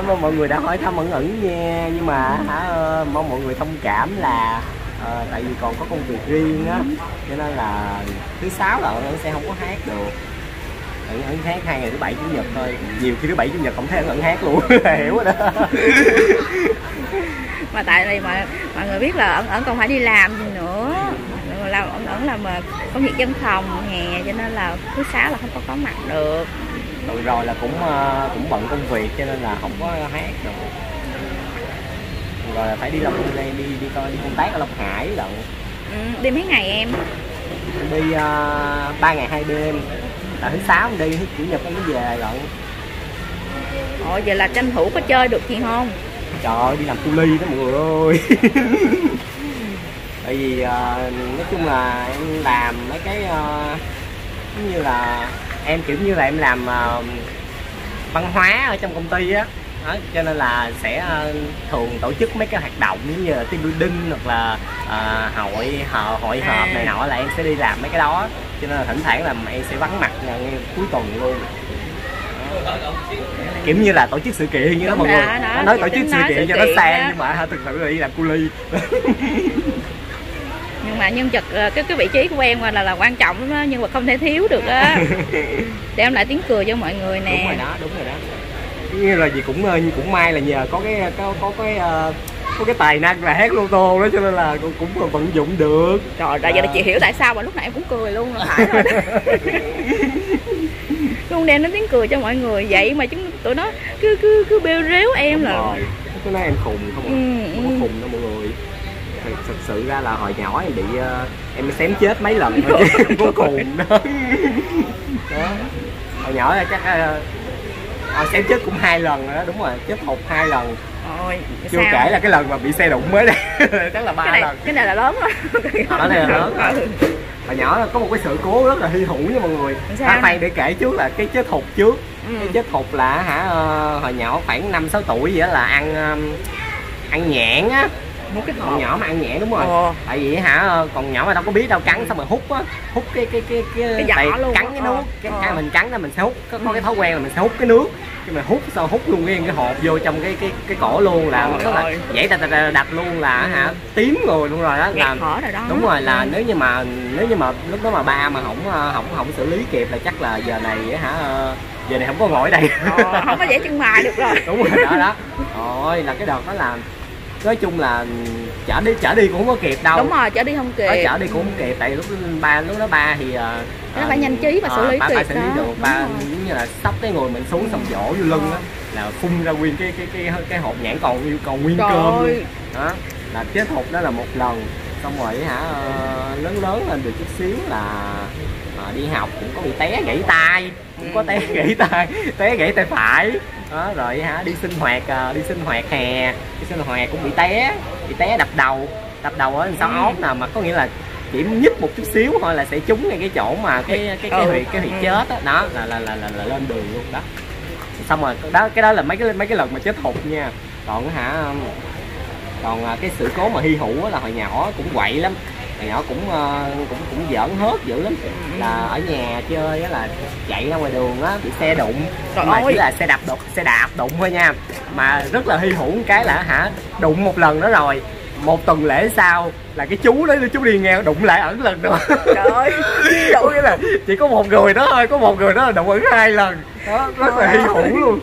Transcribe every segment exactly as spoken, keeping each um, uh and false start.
cảm ơn mọi người đã hỏi thăm Ẩn Ẩn nha, nhưng mà hả mong mọi người thông cảm là à, tại vì còn có công việc riêng á, cho nên là thứ sáu là Ẩn Ẩn sẽ không có hát được. Ẩn Ẩn hát hai ngày thứ bảy chủ nhật thôi, nhiều khi thứ bảy chủ nhật không thấy Ẩn Ẩn hát luôn. Hiểu rồi đó. Mà tại đây mà mọi người biết là Ẩn Ẩn còn phải đi làm gì nữa, làm Ẩn Ẩn làm công việc văn phòng hè, cho nên là thứ sáu là không có có mặt được. Rồi rồi là cũng cũng bận công việc cho nên là không có hát được. Rồi là phải đi Long đi đi đi coi đi công tác ở Long Hải lận. Ừ, đi mấy ngày em? Đi ba uh, ngày hai đêm. Là thứ sáu mình đi, thứ chủ nhật mới về lận. Ồ, vậy là tranh thủ có chơi được gì không? Trời ơi, đi làm cu ly đó mọi người ơi. Tại vì uh, nói chung là em làm mấy cái uh, giống như là em kiểu như là em làm uh, văn hóa ở trong công ty á, đó, cho nên là sẽ uh, thường tổ chức mấy cái hoạt động như là team building hoặc là uh, hội họp hội họp này nọ là em sẽ đi làm mấy cái đó, cho nên là thỉnh thoảng là em sẽ vắng mặt ngay cuối tuần luôn. Kiểu như là tổ chức sự kiện như đó mọi người. Nó nói tổ chức sự kiện cho nó sang nhưng mà thực sự là đi làm cu ly. Nhưng mà nhân vật cái cái vị trí của em là là quan trọng lắm đó, nhưng mà không thể thiếu được đó. Đem lại tiếng cười cho mọi người nè. Đúng rồi đó, đúng rồi đó. Như là gì cũng cũng may là nhờ có cái có có cái có cái tài năng là hát lô tô đó, cho nên là cũng cũng vận dụng được. Trời ơi, giờ là chị hiểu tại sao mà lúc nãy em cũng cười luôn là phải rồi đó. Luôn đem đến tiếng cười cho mọi người, vậy mà chúng tụi nó cứ cứ cứ bêu rếu em là rồi. Cái nói em khùng không à? Ừ, không có ừ. khùng đâu mọi người. Thật, thật sự ra là hồi nhỏ em bị uh, em xém chết mấy lần rồi chứ em có khùng đó. Đó. Hồi nhỏ là chắc uh, xém chết cũng hai lần rồi đó, đúng rồi, chết hụt hai lần. Ôi, chưa sao? Kể là cái lần mà bị xe đụng mới đây. Chắc là ba cái này, lần. Cái này là lớn rồi. Đó này là lớn rồi. Hồi nhỏ có một cái sự cố rất là hy hữu nha mọi người. À, khoan để kể trước là cái chết hụt trước. Ừ. Cái chết hụt là hả uh, hồi nhỏ khoảng năm sáu tuổi vậy đó là ăn um, ăn nhãn á. Một cái còn nhỏ mà ăn nhãn đúng rồi. Ồ. Tại vì hả còn nhỏ mà đâu có biết đâu, cắn xong rồi hút á, hút cái cái cái cái, cái tay, cắn cái nước, cái, cái mình cắn đó mình sẽ hút, có, có cái thói quen là mình sẽ hút cái nước, cái mình hút sau hút luôn nguyên cái hộp vô trong cái cái cái cổ luôn, là nó là dãy ta, ta, ta đập luôn là ừ. hả tím rồi luôn rồi đó, là rồi đó. Đúng rồi, là ừ. nếu như mà nếu như mà lúc đó mà ba mà không không không xử lý kịp là chắc là giờ này hả giờ này không có ngồi ở đây. Ờ, không có dễ chân mài được rồi. Đúng rồi đó đó. Rồi là cái đợt đó là nói chung là chở đi chở đi cũng không có kịp đâu. Đúng rồi, chở đi không kịp. Nói chở đi cũng không kịp, tại lúc ba lúc đó ba thì nó uh, phải nhanh trí và xử lý uh, kịp ba xử lý đó. được, ba giống như là sắp cái người mình xuống xong vỗ vô lưng á là phun ra nguyên cái cái cái cái hộp nhãn còn còn nguyên Trời cơm ơi. Luôn. Đó là chết hụt đó là một lần, xong rồi hả uh, lớn lớn lên được chút xíu là uh, đi học cũng có bị té gãy tay, cũng có té gãy tay, té gãy tay phải. Đó rồi hả đi sinh hoạt đi sinh hoạt hè đi sinh hoạt cũng bị té bị té đập đầu đập đầu ở sau ốm nào, mà có nghĩa là chỉ nhích một chút xíu thôi là sẽ trúng ngay cái chỗ mà cái cái cái huyệt cái huyệt chết đó, đó là, là là là là lên đường luôn đó. Xong rồi đó, cái đó là mấy cái mấy cái lần mà chết hụt nha. Còn hả còn cái sự cố mà hy hữu là hồi nhỏ cũng quậy lắm, hồi nhỏ cũng cũng cũng giỡn hớt dữ lắm, là ở nhà chơi á là chạy ra ngoài đường á bị xe đụng. Trời mà ơi. Chỉ là xe đạp đụng xe đạp đụng thôi nha, mà rất là hy hữu một cái là hả đụng một lần đó rồi một tuần lễ sau là cái chú đó chú đi ngang đụng lại Ẩn lần nữa. Trời ơi, đủ nghĩa là chỉ có một người đó thôi, có một người đó là đụng Ẩn hai lần đó, rất là hy hữu luôn.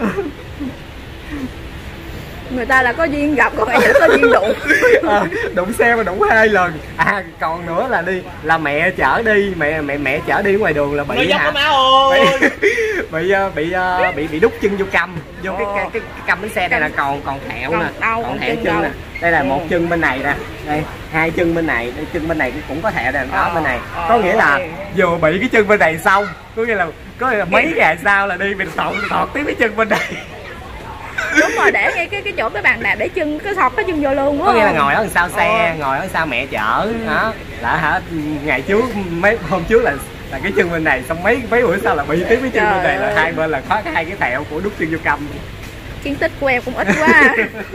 Người ta là có duyên gặp, còn em có duyên đụng. À, đụng xe mà đụng hai lần. À còn nữa là đi là mẹ chở đi mẹ mẹ mẹ chở đi ngoài đường là bị hả bị bị bị bị bị đút chân vô căm vô cái cái cái, cái căm bánh xe này là còn còn thẹo nè, còn thẹo chân nè. Đây là một chân bên này nè, đây hai chân bên này, đây chân bên này cũng có thẹo nè, đó bên này. Có nghĩa là vừa bị cái chân bên này xong, có nghĩa là có nghĩa là mấy ngày sau là đi mình tọt tọt tiếp cái chân bên này. Đúng rồi, để ngay cái cái chỗ cái bàn đạp để chân cái thọt cái chân vô luôn á. Có nghĩa là ngồi ở sau xe, ờ. ngồi ở sau mẹ chở. Ừ. Đó là hả ngày trước mấy hôm trước là là cái chân bên này, xong mấy mấy bữa sau là bị tiếp cái chân Trời bên này ơi. Là hai bên là khóa hai cái thẹo của đút chân vô căm. Kiến tích của em cũng ít quá.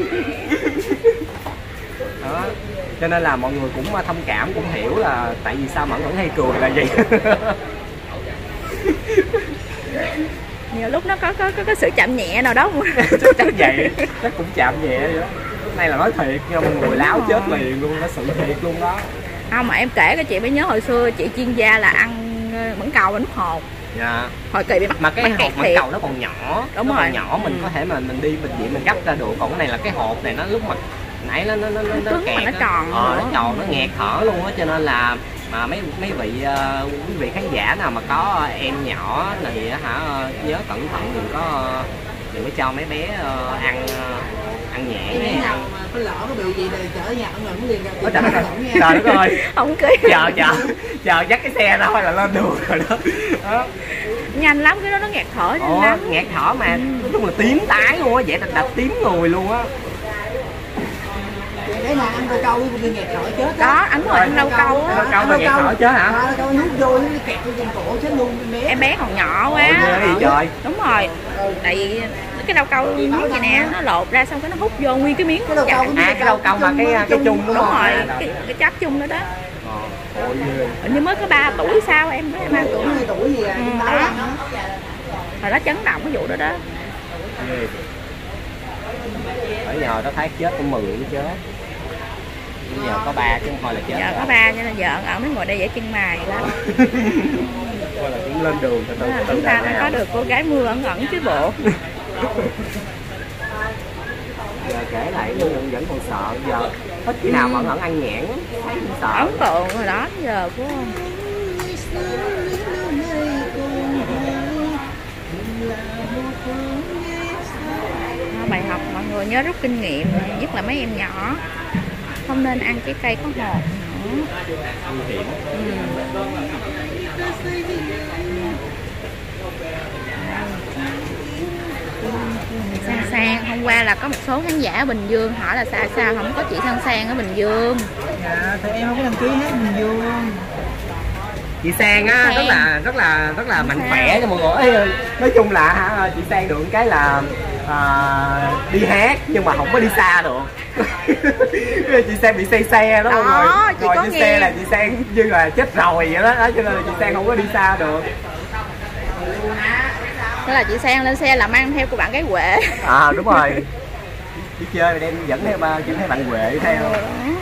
Đó cho nên là mọi người cũng thông cảm, cũng hiểu là tại vì sao mà vẫn hay cười là vậy. nhiều lúc nó có có có, có sự chạm nhẹ nào đó. chắc chắc vậy, chắc cũng chạm nhẹ vậy đó. Này là nói thiệt nha, mọi người láo chết liền luôn, nó sự thiệt luôn đó. Không mà em kể cái chị mới nhớ hồi xưa chị chuyên gia là ăn mãng cầu và nước hột. Dạ. Hồi kỳ bị bắt mà cái bắt hột mãng cầu nó còn nhỏ, đúng nó rồi. còn nhỏ mình ừ. có thể mà mình đi bệnh viện mình gấp ra được, còn cái này là cái hột này nó lúc mà nãy nó nó nó nó, nó cứng kẹt mà nó tròn, ờ, nó tròn nó nghẹt thở luôn á, cho nên là mà mấy mấy vị uh, quý vị khán giả nào mà có em nhỏ thì hả nhớ cẩn thận, đừng có đừng có cho mấy bé uh, ăn uh, ăn nhẹ nhé. Cái lỡ có bị gì thì chở nhà ông ẩn liền ra. Ôi trời ơi, trời đất ơi. Không cưới. Chờ chờ chờ dắt cái xe ra thôi là lên đường rồi đó. Đó. Nhanh lắm, cái đó nó nghẹt thở nhanh Ồ, lắm. nghẹt thở mà ừ. nói chung là tím tái luôn á, vậy là đập tím người luôn á. Cái này ăn rau câu đi nghẹt thở chết đó. Đó, anh ngồi ăn rau câu á. Rau câu mà nghẹt thở chết hả? Rau câu nuốt vô nó kẹt vô trên cổ chết luôn em bé. Em bé còn nhỏ quá. Ồ, gì trời. Đúng rồi. Tại vì cái rau câu miếng vậy nè, nó lột ra xong cái nó hút vô nguyên cái miếng. Cái rau câu, à cái rau câu mà cái cái chung đúng, đúng không? rồi, cái, cái cháp chung đó đó. Ôi ghê. Hình như mới có ba tuổi sao em mới ba tuổi. hai tuổi gì à? Ừ, đó. Hồi đó chấn động cái vụ đó đó. Ghê. Ở nhờ nó thấy chết cũng mừng chứ chết. Giờ có ba chứ không thôi là chết. Giờ có ba cho nên giờ ở mới ngồi đây vẽ chân mày lắm. Coi là cũng lên đường từ từ. Chúng ta đã có được cô gái mưa ẩn ẩn chứ bộ. Giờ kể lại vẫn vẫn còn sợ, giờ ít khi nào mà ẩn ẩn ăn nhãn thấy cũng sợ. Ấn tượng rồi đó giờ của không. Bài học mọi người nhớ rút kinh nghiệm, nhất là mấy em nhỏ không nên ăn trái cây có hột nữa. Nguy hiểm. Ừ. Sang Sang hôm qua là có một số khán giả ở Bình Dương hỏi là sao sao không có chị Sang Sang ở Bình Dương. Dạ, thì em không có đăng ký hết Bình Dương. Chị Sang á rất là rất là rất là mạnh khỏe cho mọi người. Ê, nói chung là hả, chị Sang được cái là à, đi hát nhưng mà không có đi xa được. Chị Sang bị say xe đó, đó mọi người. Chị Ngồi có trên nghe. xe là chị Sang như là chết rồi vậy đó, đó cho nên là chị Sang không có đi xa được. Thế là chị Sang lên xe là mang theo của bạn gái Huệ. À đúng rồi. Đi chơi mà đem dẫn theo ba dẫn theo bạn Huệ theo. Ừ,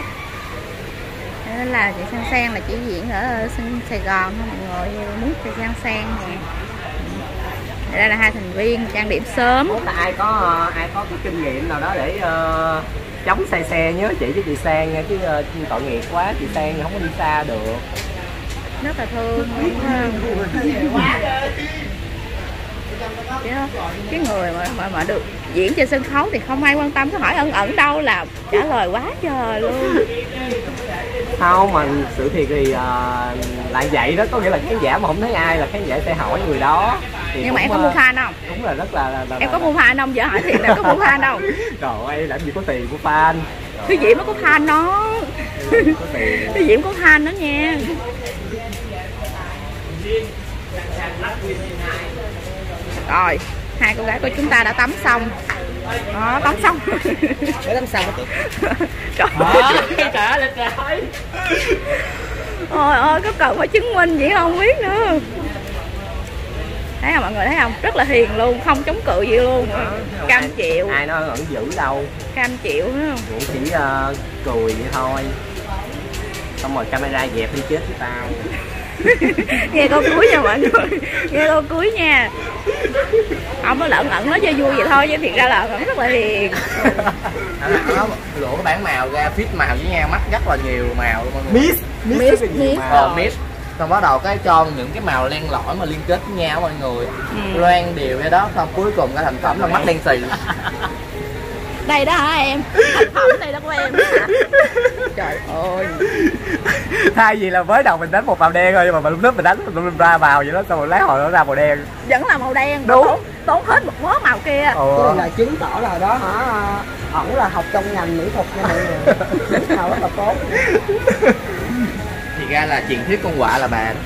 nên là chị Sang Sang là chỉ diễn ở Sài Gòn thôi mọi người, muốn chị Sang Sang nè. Đây là hai thành viên trang điểm sớm. Nếu ai có ai có cái kinh nghiệm nào đó để uh, chống say xe nhớ chỉ cho chị Sang nha, chứ uh, tội nghiệp quá, chị Sang không có đi xa được. Rất là thương. Cái người mà, mà mà được diễn trên sân khấu thì không ai quan tâm, cứ hỏi ẩn ẩn đâu là trả lời quá trời luôn. Không mà sự thiệt thì uh, lại vậy đó, có nghĩa là khán giả mà không thấy ai là khán giả sẽ hỏi người đó. Thì nhưng mà em có mua fan không? Đúng là rất là, là, là em có mua fan không? Giờ hỏi thiệt là có mua fan không? Trời ơi làm gì có tiền của fan. Cái Diễm nó có fan đó. Cái Diễm có fan đó nha. Rồi hai cô gái của chúng ta đã tắm xong. Đó, tắm xong. Để tắm xong trời ơi trời ơi trời ơi. Ôi ơi có cần phải chứng minh gì không biết nữa. Thấy không mọi người, thấy không, rất là hiền luôn, không chống cự gì luôn. Cam ai, chịu. Ai nói ẩn dữ đâu. Cam chịu nữa không. Cũng chỉ uh, cười vậy thôi. Xong rồi camera dẹp đi chết với tao. Nghe câu cuối nha mọi người, nghe câu cuối nha. Ông nó lợn ẩn nói chơi vui vậy thôi chứ thiệt ra là ẩn rất là hiền. Nó lộ cái bản màu ra, fit màu với nhau, mắt rất là nhiều màu luôn mọi người. Mix, mix, mix, mix, mix. Ờ, mix. Xong bắt đầu cái cho những cái màu len lỏi mà liên kết với nhau mọi người. Ừ. Loan đều vậy đó, xong cuối cùng cái thành phẩm là mắt đen xì. Đây đó hả em? Thành phẩm đây đó của em hả? Trời ơi. Thay vì là mới đầu mình đánh một màu đen thôi, nhưng mà lúc trước mình đánh mình ra màu vậy đó, xong rồi lấy hồi nó ra màu đen. Vẫn là màu đen. Đúng. Tốn, tốn hết một mớ màu kia. Ừ. Đây là chứng tỏ là đó hả, ổng là học trong ngành mỹ thuật nha mọi người. Chứng màu rất là tốt. Thì ra là truyền thuyết con quạ là bà.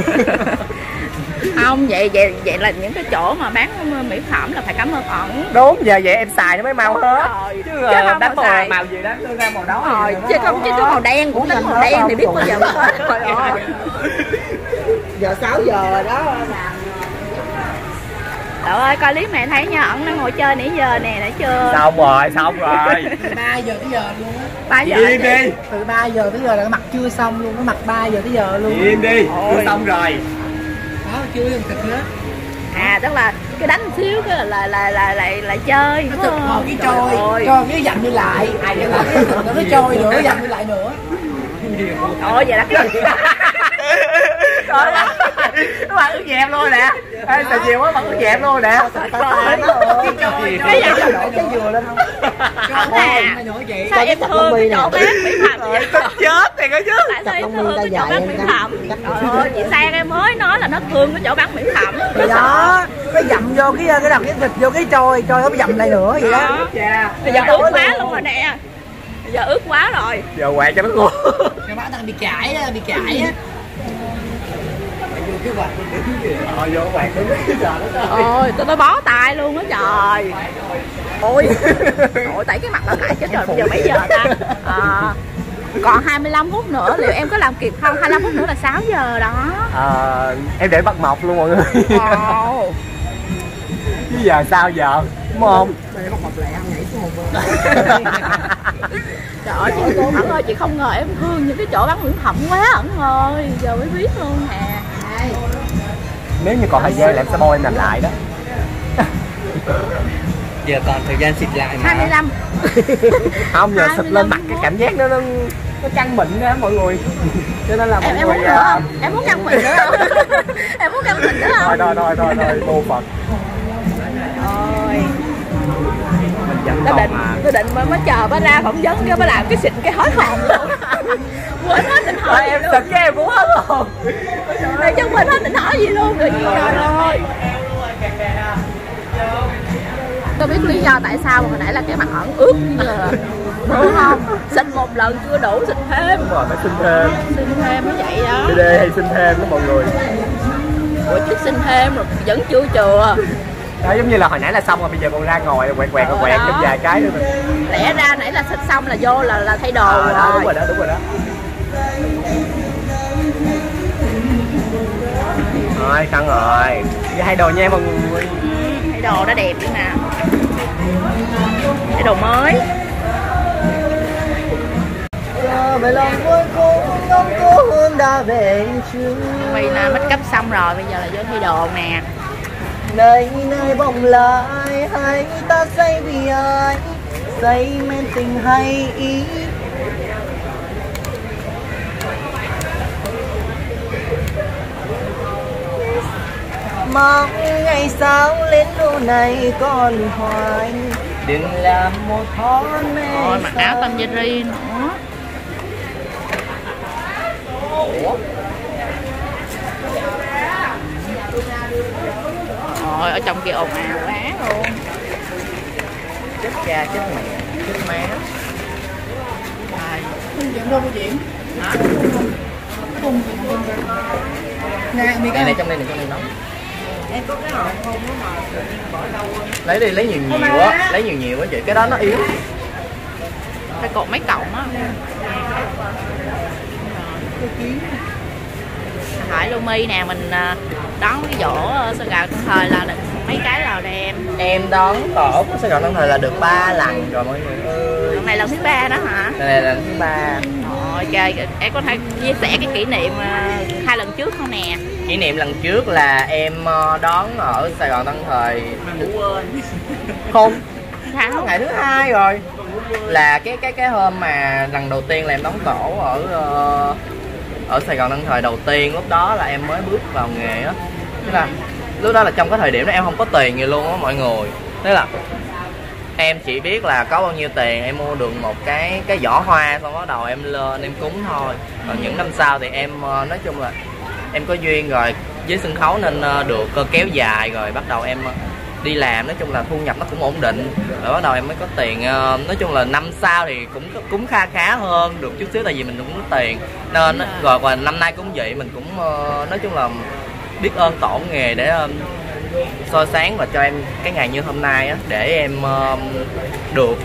Không, vậy vậy vậy là những cái chỗ mà bán mỹ phẩm là phải cảm ơn ổng. Đúng, giờ vậy em xài nó mới mau hết. Rồi, chứ uh, đánh màu, màu gì đó đưa ra màu đó rồi, chứ không chứ có màu đen cũng đánh màu đen thì biết bao giờ hết. Trời ơi. Giờ sáu giờ rồi đó. Cậu ơi coi clip này thấy nha, ẩn đang ngồi chơi nãy giờ nè, đã chưa? Xong rồi, xong rồi. Từ ba giờ tới giờ luôn á. ba giờ Im đi. Từ ba giờ tới giờ là nó mặc chưa xong luôn, nó mặc ba giờ tới giờ luôn. Im đi, chưa xong rồi. Đó, chưa dùng thịt nữa. À tức là cái đánh xíu cái là là là là lại lại chơi. Nó thịt hồi cái trôi, trôi cái dặn đi lại. Ai cái nó nó trôi nữa, dặn đi lại nữa. Ôi vậy là cái gì? Trời ơi, nó bằng ướt dẹp luôn nè. Ê, sao chiều quá bằng ướt dẹp luôn nè. Cái gì? Cái dừa lên không? À, sao em thương cái chỗ bán mỹ phẩm vậy? Tức chết thì có chứ. Tại sao em thương cái chỗ bán mỹ phẩm? Trời ơi, chị Sang em mới nói là nó thương cái chỗ bán mỹ phẩm. Thì đó, cái dặm vô cái cái đặt cái thịt vô cái trôi, trôi nó dặm lại nữa vậy đó. Bây giờ ướt quá luôn rồi nè. Bây giờ ướt quá rồi. Giờ quẹt cho nó khô. Cái bác đang bị chảy á, bị chảy á. Rồi vô quẹt đứng giờ nó Ôi, tôi nói bó tay luôn á trời. Ôi, ôi tại cái mặt nó cãi chết rồi, bây giờ mấy giờ ta? À, còn hai mươi lăm phút nữa, liệu em có làm kịp không? hai mươi lăm phút nữa là sáu giờ đó. à, em để bắt mọc luôn mọi người. Wow. Chứ giờ sao giờ đúng không? Đây bắt mọc lẹ nhảy xuống một bên. Trời ơi, chị Ẩn ơi, chị không ngờ em thương những cái chỗ bán mỹ phẩm quá Ẩn ơi. Giờ mới biết luôn nè. Nếu như còn thời gian là em sẽ bôi em làm lại đó. Giờ còn thời gian xịt lại mà. hai mươi lăm. Không, giờ xịt lên mặt cái cảm giác nó nó, nó căng mịn đó mọi người. Cho nên là mọi Em, em người muốn nữa không? Em muốn căng mình nữa không? Em muốn căng mình nữa không? Thôi thôi thôi thôi thôi tô Phật. Ôi. Mình vẫn Tôi còn định, mà. tôi định mới, mới chờ bà ra phỏng vấn cái bà làm cái xịn cái hối hồn luôn. Quên hết định hỏi Thôi gì em luôn. xịt cái em cũng hết hồn. Này chứ quên hết định hỏi gì luôn rồi. Trời ơi. Tôi biết lý do tại sao mà hồi nãy là cái mặt ẩn ướt như là đúng không? Xịn một lần chưa đủ, xịn thêm. Đúng rồi, phải xin thêm. Xin thêm mới vậy đó. Đê đê hay xin thêm đó mọi người. Ủa chứ xin thêm rồi vẫn chưa chừa. Đó giống như là hồi nãy là xong rồi, bây giờ còn ra ngồi quẹt quẹt Ừ, quẹt đó. thêm vài cái nữa. Lẽ ra nãy là xịt xong là vô là là thay đồ À, rồi. đó, đúng rồi đó, đúng rồi đó. Rồi, căng rồi. Với hai đồ nha mọi người. Ừ, thay đồ đã đẹp nữa nè. Thay đồ mới. Về lòng cuối cùng ngóng cố hương đã về chưa. Bây là make up xong rồi, bây giờ là vô thay đồ nè. Nơi nơi bồng lại hay ta say vì ai, say men tình hay ý. Mong ngày sáng lên lũ này còn hoài, đừng làm một thón mê. Rồi mặc áo Tom Jerry nữa. Rồi ở trong kia ồn ào quá luôn. Chết cha, chết mẹ, chết má. Không chuyện đâu có chuyện. Đó. Không chuyện không chuyện. Nè, mì Này cái này trong đây này, trong đây nóng. em có cái hộp không đó mà bỏ đâu. Lấy đi, lấy nhiều nhiều á, lấy nhiều nhiều á chị, cái đó nó yếu. Phải cột mấy cọng á. Hỏi Lumi nè, mình đón cái dỗ Sài Gòn Tân Thời là mấy cái nào đem. Em đón tổ của Sài Gòn Tân Thời là được ba lần rồi mọi người ơi. Lần này lần thứ ba đó hả? Lần này là lần thứ ba. Rồi trời, em có thể chia sẻ cái kỷ niệm hai lần trước không nè? Kỷ niệm lần trước là em đón ở Sài Gòn Tân Thời. Không, Sao? ngày thứ hai rồi. Là cái cái cái hôm mà lần đầu tiên là em đón tổ ở uh, ở Sài Gòn Tân Thời đầu tiên, lúc đó là em mới bước vào nghề á. Tức là lúc đó là trong cái thời điểm đó em không có tiền gì luôn á mọi người. Tức là em chỉ biết là có bao nhiêu tiền em mua được một cái cái giỏ hoa, xong bắt đầu em lên em cúng thôi. Còn những năm sau thì em nói chung là em có duyên rồi với sân khấu nên được kéo dài, rồi bắt đầu em đi làm, nói chung là thu nhập nó cũng ổn định, rồi bắt đầu em mới có tiền. Nói chung là năm sau thì cũng cũng kha khá hơn được chút xíu, tại vì mình cũng có tiền nên rồi. Và năm nay cũng vậy, mình cũng nói chung là biết ơn tổ nghề để soi sáng và cho em cái ngày như hôm nay á, để em được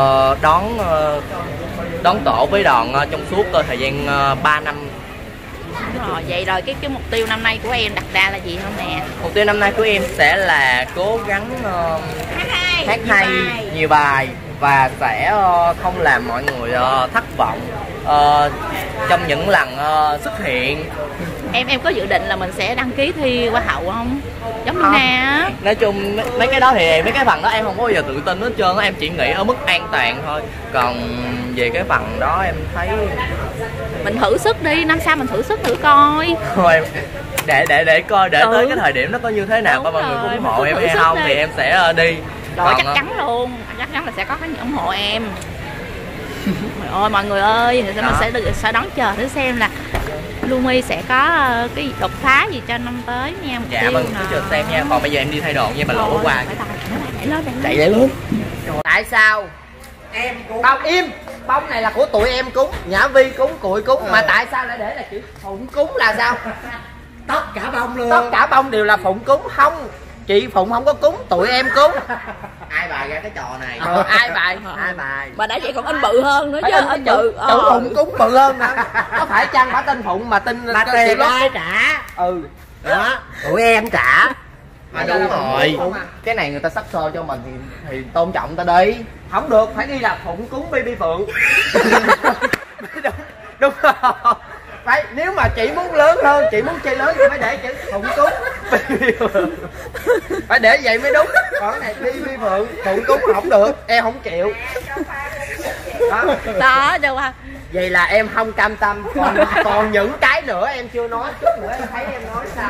đón đón tổ với đoàn trong suốt thời gian ba năm Đúng rồi, vậy rồi cái cái mục tiêu năm nay của em đặt ra là gì không nè? Mục tiêu năm nay của em sẽ là cố gắng uh, hát hay, nhiều bài và sẽ uh, không làm mọi người uh, thất vọng uh, trong những lần uh, xuất hiện. Em em có dự định là mình sẽ đăng ký thi Hoa hậu không? Giống như nè. Nói chung mấy cái đó thì mấy cái phần đó em không có bao giờ tự tin hết trơn á, em chỉ nghĩ ở mức an toàn thôi. Còn về cái phần đó em thấy mình thử sức đi, năm sau mình thử sức thử coi. Thôi để để để coi để ừ. tới cái thời điểm nó có như thế nào, coi mọi người ủng hộ em hay không đi. Thì em sẽ đi. Rồi chắc chắn luôn, chắc chắn là sẽ có cái ủng hộ em. Ôi mọi người ơi, thì mình sẽ được sẽ đón chờ để xem là Lumi sẽ có cái đột phá gì cho năm tới nha. Mục dạ vâng, cứ chờ xem nha. Còn bây giờ em đi thay đồ nha, bà lộ qua. Chạy lên luôn. Tại sao em cúng? Không, im. Bông này là của tụi em cúng, Nhã Vi cúng, Cụi cúng. ừ. Mà tại sao lại để là chữ Phụng cúng là sao? Tất cả bông luôn. Tất cả bông đều là Phụng cúng. Không, chị Phụng không có cúng, tụi em cúng. Ai bài ra cái trò này? ờ, Ai bài? Ai bài? Mà đã vậy còn in bự hơn nữa chứ. In bự. Chữ Phụng cúng bự hơn nữa. Có phải chăng bả tên Phụng mà tin mà tiền ai trả? Ừ. Đó, tụi em trả. Mà đúng rồi, cái này người ta sắp xô cho mình thì thì tôn trọng ta đi. Không được, phải ghi là Phụng cúng Bi Bi Phượng. đúng, đúng không? Phải, nếu mà chị muốn lớn hơn, chị muốn chơi lớn thì phải để chữ Phụng cúng Bi Bi Phượng. Phải để vậy mới đúng. Còn cái này Bi Bi Phượng, Phụng cúng không được, em không chịu. Đó, đó đâu à. Vậy là em không cam tâm. Còn, còn những cái nữa em chưa nói, chút nữa em thấy em nói sao.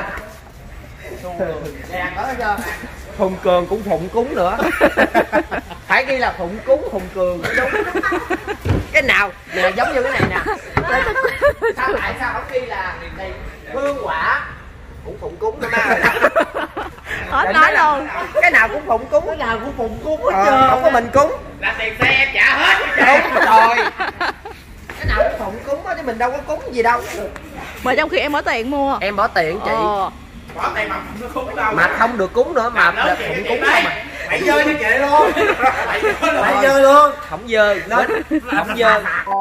Nè, có chưa? Hùng Cường cũng Phụng cúng nữa. Phải ghi là Phụng cúng Hùng Cường đúng. Cái nào nè, giống như cái này nè. Sao tại sao không ghi là này hương quả cũng Phụng cúng nữa má. Hết nói luôn. Cái nào cũng Phụng cúng, Cái nào cũng Phụng cúng hết ờ, trơn. không có mình cúng. Là tiền xe em trả hết. Đúng rồi. Cái nào cũng Phụng cúng á chứ mình đâu có cúng gì đâu. Mà trong khi em bỏ tiền mua. Em bỏ tiền chị. Ờ. Bỏ tiền mà không cúng đâu. Mà không được cúng nữa mà là Phụng cúng không mà. Mày chơi như chị luôn. Mày chơi luôn. Không dơ, không dơ.